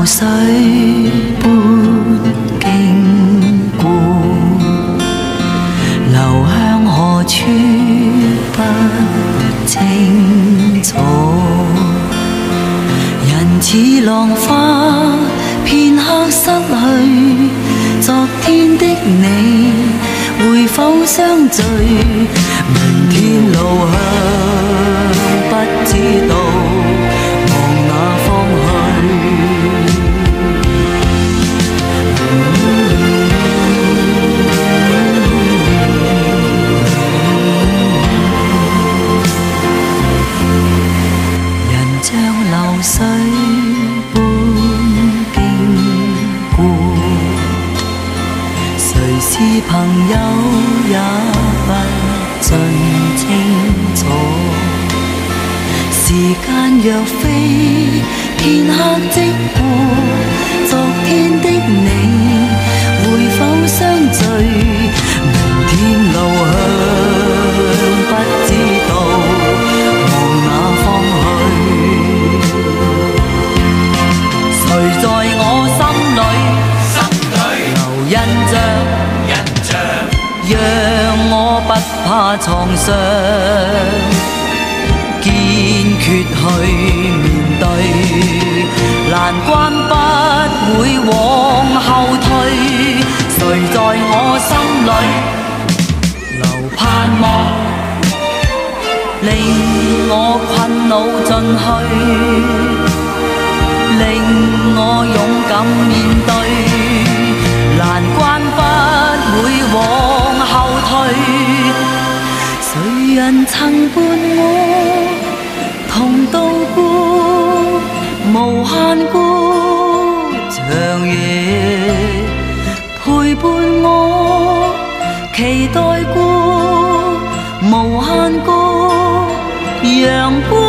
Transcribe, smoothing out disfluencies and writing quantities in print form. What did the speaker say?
水般經過，流向何處不清楚。人似浪花，片刻失去昨天的你，會否相聚？明天路向不知道，望哪方去？人像流水般經過，誰是朋友也不盡清楚。時間若飛，片刻即過，昨天的你會否相聚？明天路向不知道，望哪方去？誰在我心裏留印象，讓我不怕創傷，堅決去面對，難關不會往後退。誰在我心裏留盼望，令我困惱盡去，令我勇敢面對，難關不會往後退。誰人曾伴我同渡過無限個長夜，陪伴我期待過無限個陽光。